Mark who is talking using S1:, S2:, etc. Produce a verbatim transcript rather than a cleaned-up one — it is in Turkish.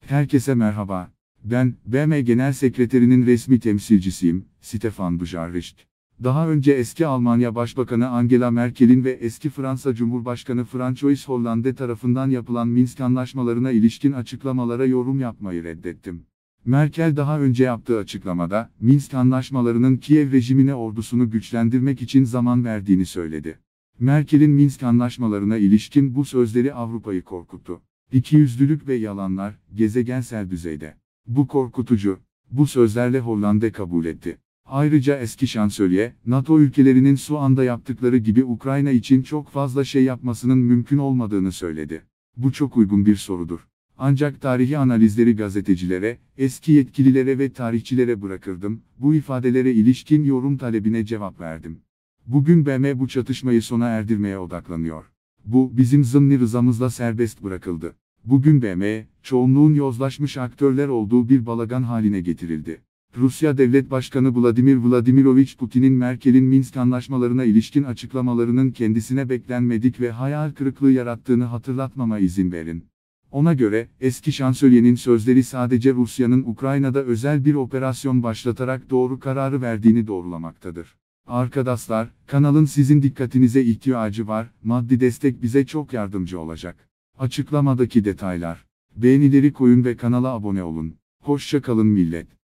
S1: Herkese merhaba. Ben, B M Genel Sekreterinin resmi temsilcisiyim, Stefan Dujarric. Daha önce eski Almanya Başbakanı Angela Merkel'in ve eski Fransa Cumhurbaşkanı François Hollande tarafından yapılan Minsk anlaşmalarına ilişkin açıklamalara yorum yapmayı reddettim. Merkel daha önce yaptığı açıklamada, Minsk anlaşmalarının Kiev rejimine ordusunu güçlendirmek için zaman verdiğini söyledi. Merkel'in Minsk anlaşmalarına ilişkin bu sözleri Avrupa'yı korkuttu. İkiyüzlülük ve yalanlar, gezegensel düzeyde. Bu korkutucu. Bu sözlerle Hollande kabul etti. Ayrıca eski şansölye, NATO ülkelerinin şu anda yaptıkları gibi Ukrayna için çok fazla şey yapmasının mümkün olmadığını söyledi. Bu çok uygun bir sorudur. Ancak tarihi analizleri gazetecilere, eski yetkililere ve tarihçilere bırakırdım, bu ifadelere ilişkin yorum talebine cevap verdim. Bugün B M bu çatışmayı sona erdirmeye odaklanıyor. Bu, bizim zımni rızamızla serbest bırakıldı. Bugün B M, çoğunluğun yozlaşmış aktörler olduğu bir balagan haline getirildi. Rusya Devlet Başkanı Vladimir Vladimirovich Putin'in Merkel'in Minsk anlaşmalarına ilişkin açıklamalarının kendisine beklenmedik ve hayal kırıklığı yarattığını hatırlatmama izin verin. Ona göre, eski şansölyenin sözleri sadece Rusya'nın Ukrayna'da özel bir operasyon başlatarak doğru kararı verdiğini doğrulamaktadır. Arkadaşlar, kanalın sizin dikkatinize ihtiyacı var, maddi destek bize çok yardımcı olacak. Açıklamadaki detaylar. Beğenileri koyun ve kanala abone olun. Hoşça kalın millet.